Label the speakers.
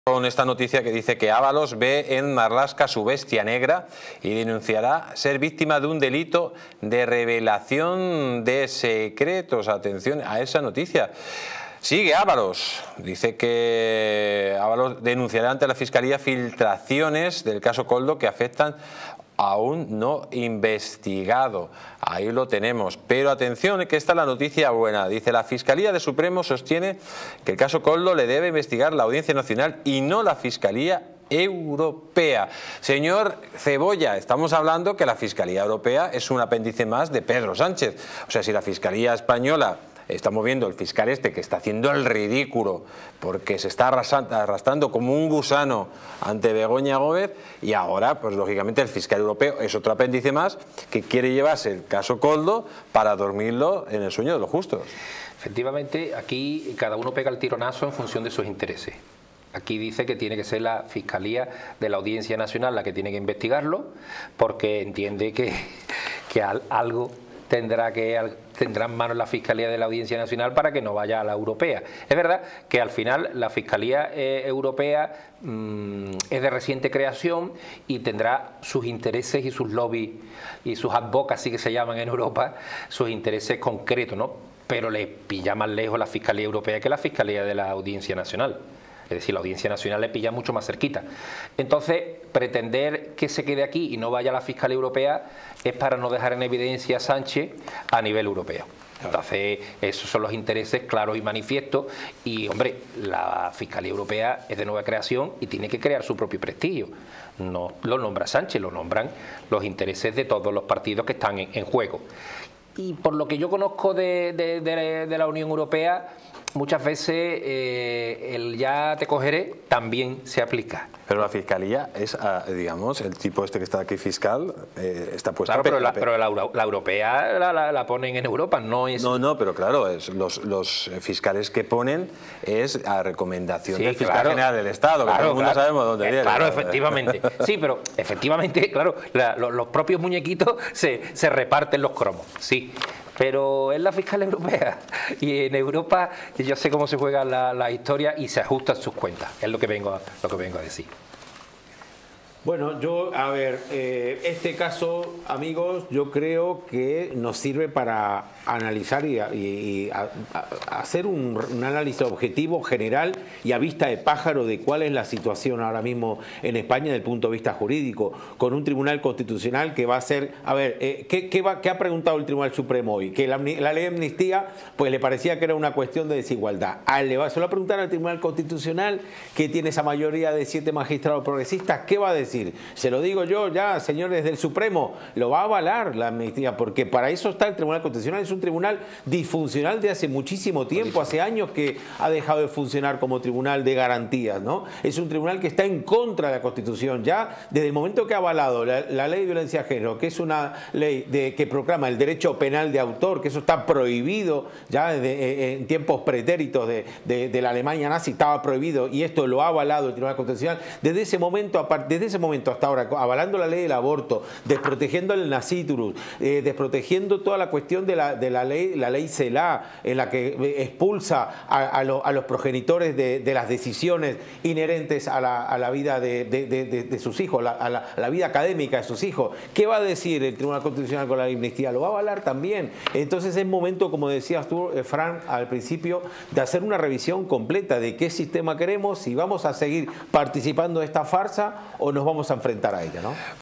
Speaker 1: Con esta noticia que dice que Ábalos ve en Marlaska su bestia negra y denunciará ser víctima de un delito de revelación de secretos. Atención a esa noticia. Sigue Ábalos. Dice que Ábalos denunciará ante la Fiscalía filtraciones del caso Koldo que afectan aún no investigado. Ahí lo tenemos. Pero atención, que esta es la noticia buena. Dice: la Fiscalía de Supremo sostiene que el caso Koldo le debe investigar la Audiencia Nacional y no la Fiscalía Europea. Señor Cebolla, estamos hablando que la Fiscalía Europea es un apéndice más de Pedro Sánchez. O sea, si la Fiscalía Española, estamos viendo el fiscal este que está haciendo el ridículo porque se está arrastrando como un gusano ante Begoña Gómez, y ahora pues lógicamente el fiscal europeo es otro apéndice más que quiere llevarse el caso Koldo para dormirlo en el sueño de los justos.
Speaker 2: Efectivamente, aquí cada uno pega el tironazo en función de sus intereses. Aquí dice que tiene que ser la Fiscalía de la Audiencia Nacional la que tiene que investigarlo, porque entiende que algo tendrá en manos la Fiscalía de la Audiencia Nacional para que no vaya a la europea. Es verdad que al final la Fiscalía Europea es de reciente creación y tendrá sus intereses y sus lobbies y sus advocacy, que se llaman en Europa, sus intereses concretos, ¿no? Pero le pilla más lejos la Fiscalía Europea que la Fiscalía de la Audiencia Nacional. Es decir, la Audiencia Nacional le pilla mucho más cerquita. Entonces, pretender que se quede aquí y no vaya a la Fiscalía Europea es para no dejar en evidencia a Sánchez a nivel europeo. Entonces, esos son los intereses claros y manifiestos. Y, hombre, la Fiscalía Europea es de nueva creación y tiene que crear su propio prestigio. No lo nombra Sánchez, lo nombran los intereses de todos los partidos que están en juego. Y por lo que yo conozco de la Unión Europea, muchas veces el ya te cogeré también se aplica.
Speaker 1: Pero la Fiscalía es, digamos, el tipo este que está aquí fiscal, está puesto...
Speaker 2: Claro, pero la europea la ponen en Europa, no es...
Speaker 1: No, pero claro, los fiscales que ponen es a recomendación del fiscal general del Estado, que todo el mundo sabemos dónde viene.
Speaker 2: Claro, efectivamente. Sí, pero efectivamente, claro, los propios muñequitos se reparten los cromos, sí. Pero es la fiscal europea y en Europa yo sé cómo se juega la historia y se ajustan sus cuentas, es lo que vengo a decir.
Speaker 3: Bueno, a ver, este caso, amigos, yo creo que nos sirve para analizar y hacer un análisis objetivo, general y a vista de pájaro de cuál es la situación ahora mismo en España desde el punto de vista jurídico, con un tribunal constitucional que va a ser, a ver, ¿qué ha preguntado el Tribunal Supremo hoy? Que la ley de amnistía, pues le parecía que era una cuestión de desigualdad. Se lo va a preguntar al Tribunal Constitucional, que tiene esa mayoría de 7 magistrados progresistas, ¿qué va a decir? Se lo digo yo ya, señores del Supremo, lo va a avalar la amnistía, porque para eso está el Tribunal Constitucional. Es un tribunal disfuncional de hace muchísimo tiempo, hace años que ha dejado de funcionar como tribunal de garantías, ¿no? Es un tribunal que está en contra de la Constitución, ya desde el momento que ha avalado la ley de violencia de género, que es una ley que proclama el derecho penal de autor, que eso está prohibido ya en tiempos pretéritos de la Alemania nazi, estaba prohibido, y esto lo ha avalado el Tribunal Constitucional. Desde ese momento hasta ahora, avalando la ley del aborto, desprotegiendo el nasciturus, desprotegiendo toda la cuestión de la ley CELA, en la que expulsa a los progenitores de las decisiones inherentes a la vida de sus hijos, a la vida académica de sus hijos. ¿Qué va a decir el Tribunal Constitucional con la amnistía? Lo va a avalar también. Entonces es momento, como decías tú, Fran, al principio, de hacer una revisión completa de qué sistema queremos, si vamos a seguir participando de esta farsa o nos vamos a enfrentar a ella, ¿no?